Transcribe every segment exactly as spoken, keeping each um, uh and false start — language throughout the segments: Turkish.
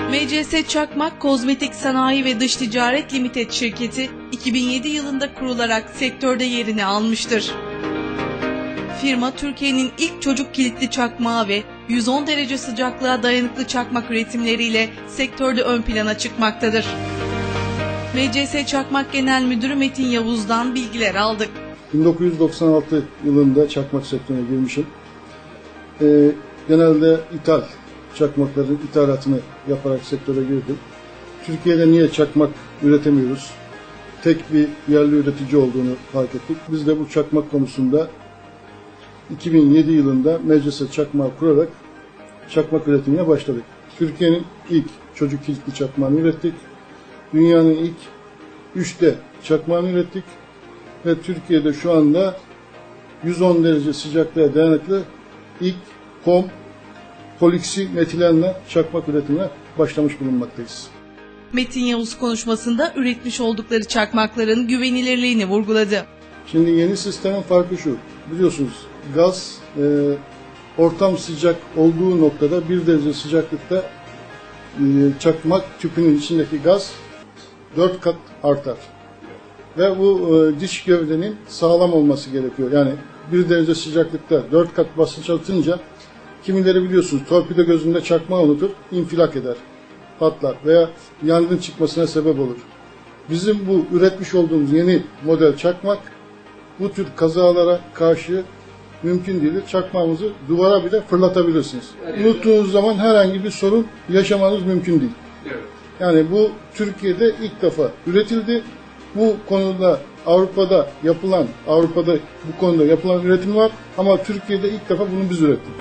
M C S Çakmak Kozmetik Sanayi ve Dış Ticaret Limited şirketi iki bin yedi yılında kurularak sektörde yerini almıştır. Firma Türkiye'nin ilk çocuk kilitli çakmağı ve yüz on derece sıcaklığa dayanıklı çakmak üretimleriyle sektörde ön plana çıkmaktadır. M C S Çakmak Genel Müdürü Metin Yavuz'dan bilgiler aldık. bin dokuz yüz doksan altı yılında çakmak sektörüne girmişim. Ee, genelde ithal çakmakların ithalatını yaparak sektöre girdim. Türkiye'de niye çakmak üretemiyoruz? Tek bir yerli üretici olduğunu fark ettik. Biz de bu çakmak konusunda iki bin yedi yılında M C S Çakmağı kurarak çakmak üretimine başladık. Türkiye'nin ilk çocuk kilitli çakmağını ürettik. Dünyanın ilk üçte çakmağını ürettik. Ve Türkiye'de şu anda yüz on derece sıcaklığa dayanıklı ilk pom poliksi metilenle çakmak üretimine başlamış bulunmaktayız. Metin Yavuz konuşmasında üretmiş oldukları çakmakların güvenilirliğini vurguladı. Şimdi yeni sistemin farkı şu, biliyorsunuz gaz e, ortam sıcak olduğu noktada bir derece sıcaklıkta e, çakmak tüpünün içindeki gaz dört kat artar. Ve bu e, dış gövdenin sağlam olması gerekiyor. Yani bir derece sıcaklıkta dört kat basınç atınca kimileri biliyorsunuz torpido gözünde çakmağı unutur, infilak eder, patlar veya yangın çıkmasına sebep olur. Bizim bu üretmiş olduğumuz yeni model çakmak bu tür kazalara karşı mümkün değildir. Çakmağımızı duvara bile fırlatabilirsiniz. Evet. Unuttuğunuz zaman herhangi bir sorun yaşamanız mümkün değil. Evet. Yani bu Türkiye'de ilk defa üretildi. Bu konuda Avrupa'da yapılan, Avrupa'da bu konuda yapılan üretim var ama Türkiye'de ilk defa bunu biz ürettik.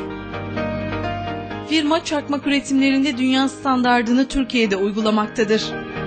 Firma çakmak üretimlerinde dünya standardını Türkiye'de uygulamaktadır.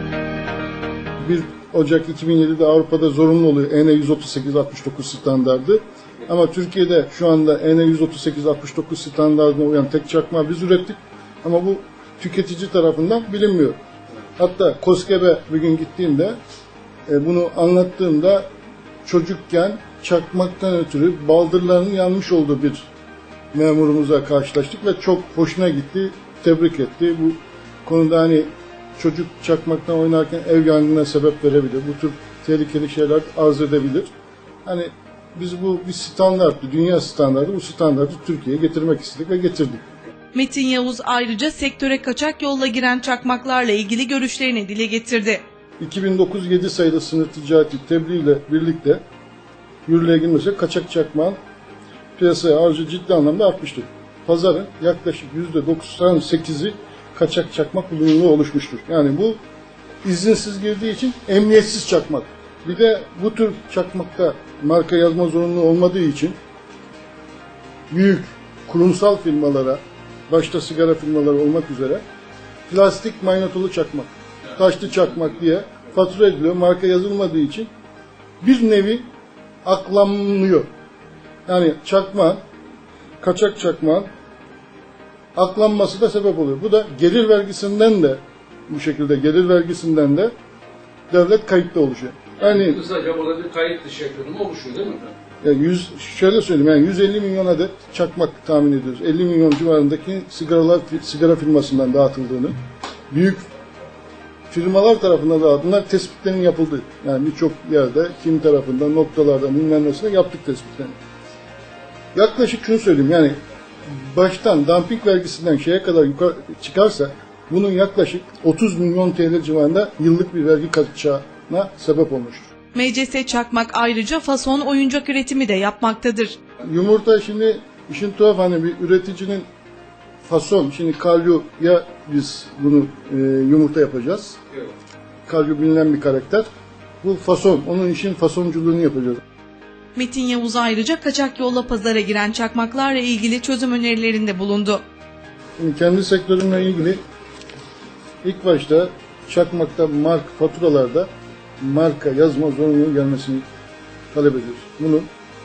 bir Ocak iki bin yedide Avrupa'da zorunlu oluyor E N yüz otuz sekiz altmış dokuz standardı. Ama Türkiye'de şu anda E N yüz otuz sekiz altmış dokuz standardına uyan tek çakmağı biz ürettik. Ama bu tüketici tarafından bilinmiyor. Hatta KOSGEB'e bir gün gittiğimde e, bunu anlattığımda çocukken çakmaktan ötürü baldırlarının yanmış olduğu bir memurumuza karşılaştık ve çok hoşuna gitti, tebrik etti. Bu konuda hani çocuk çakmaktan oynarken ev yangınına sebep verebilir. Bu tür tehlikeli şeyler arz edebilir. Hani biz bu bir standarttı, dünya standartı, bu standartı Türkiye'ye getirmek istedik ve getirdik. Metin Yavuz ayrıca sektöre kaçak yolla giren çakmaklarla ilgili görüşlerini dile getirdi. iki bin dokuz yedi sayılı sınır ticareti tebliğiyle birlikte yürürlüğe girmesi kaçak çakmağın piyasaya arzı ciddi anlamda artmıştır. Pazarın yaklaşık yüzde doksan sekizi kaçak çakmak bulunurluğu oluşmuştur. Yani bu izinsiz girdiği için emniyetsiz çakmak. Bir de bu tür çakmakta marka yazma zorunluluğu olmadığı için büyük kurumsal firmalara, başta sigara firmaları olmak üzere plastik magnetolu çakmak, taşlı çakmak diye fatura ediliyor. Marka yazılmadığı için bir nevi aklanmıyor. Yani çakmağın, kaçak çakmağın aklanması da sebep oluyor. Bu da gelir vergisinden de bu şekilde gelir vergisinden de devlet kayıtlı oluşuyor. Yani kısaca burada bir kayıt dışı ekonomi oluşuyor değil mi? Yani yüz, şöyle söyleyeyim yani yüz elli milyon adet çakmak tahmin ediyoruz. elli milyon civarındaki sigaralar sigara firmasından dağıtıldığını, büyük firmalar tarafından da bunlar tespitlerin yapıldığı. Yani birçok yerde kim tarafından noktalarda bilmem nesine yaptık tespitlerini. Yaklaşık şunu söyleyeyim yani baştan dumping vergisinden şeye kadar yukarı çıkarsa bunun yaklaşık otuz milyon T L civarında yıllık bir vergi kaçağına sebep olmuştur. M C S Çakmak ayrıca fason oyuncak üretimi de yapmaktadır. Yumurta şimdi işin tuhaf hani bir üreticinin fason, şimdi Kalyo'ya biz bunu e, yumurta yapacağız. Evet. Kalyo bilinen bir karakter. Bu fason, onun işin fasonculuğunu yapacağız. Metin Yavuz ayrıca kaçak yolla pazara giren çakmaklarla ilgili çözüm önerilerinde bulundu. Şimdi kendi sektörümle ilgili ilk başta çakmakta marka faturalarda marka yazma zorunluluğu gelmesini talep ediyoruz. Bunun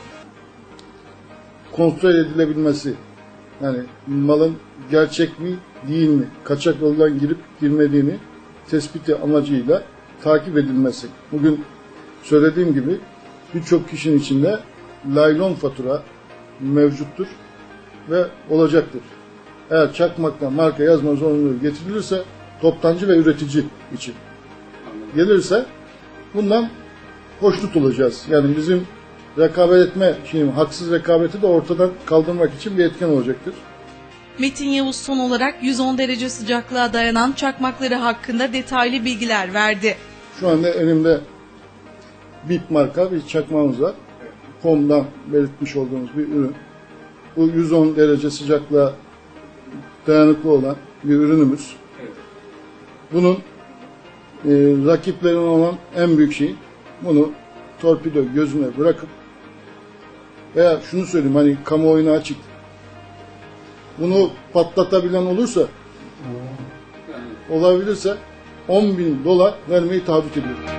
kontrol edilebilmesi, yani malın gerçek mi değil mi, kaçak yoldan girip girmediğini tespiti amacıyla takip edilmesi. Bugün söylediğim gibi birçok kişinin içinde laylon fatura mevcuttur ve olacaktır. Eğer çakmakta marka yazma zorunluluğu getirilirse toptancı ve üretici için. Anladım. Gelirse bundan hoşnut olacağız. Yani bizim rekabet etme, şimdi haksız rekabeti de ortadan kaldırmak için bir etken olacaktır. Metin Yavuz son olarak yüz on derece sıcaklığa dayanan çakmakları hakkında detaylı bilgiler verdi. Şu anda elimde Bip marka bir çakmağımız var. F O M'dan belirtmiş olduğumuz bir ürün. Bu yüz on derece sıcaklığa dayanıklı olan bir ürünümüz. Evet. Bunun e, rakiplerine olan en büyük şey, bunu torpido gözüne bırakıp veya şunu söyleyeyim, hani kamuoyuna açık, bunu patlatabilen olursa, Yani olabilirse on bin dolar vermeyi taahhüt ediyorum.